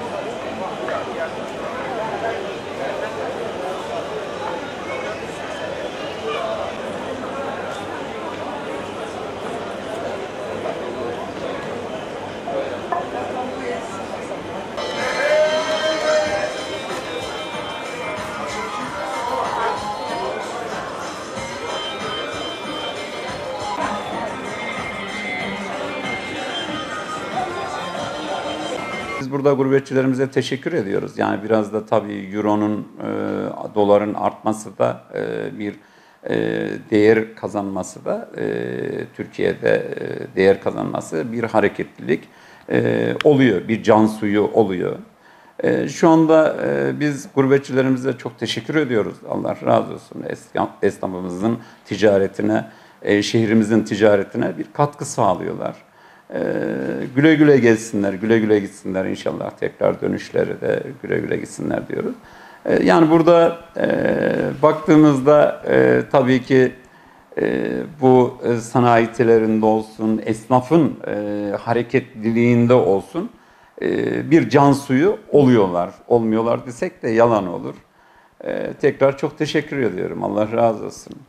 Biz burada gurbetçilerimize teşekkür ediyoruz. Yani biraz da tabii Euro'nun, doların artması da bir değer kazanması da Türkiye'de değer kazanması bir hareketlilik oluyor, bir can suyu oluyor. Şu anda biz gurbetçilerimize çok teşekkür ediyoruz. Allah razı olsun. Esnafımızın ticaretine, şehrimizin ticaretine bir katkı sağlıyorlar. Güle güle gelsinler, güle güle gitsinler inşallah. Tekrar dönüşleri de güle güle gitsinler diyoruz. Yani burada baktığımızda tabii ki bu sanayicilerinde olsun, esnafın hareketliliğinde olsun bir can suyu oluyorlar. Olmuyorlar desek de yalan olur. Tekrar çok teşekkür ediyorum. Allah razı olsun.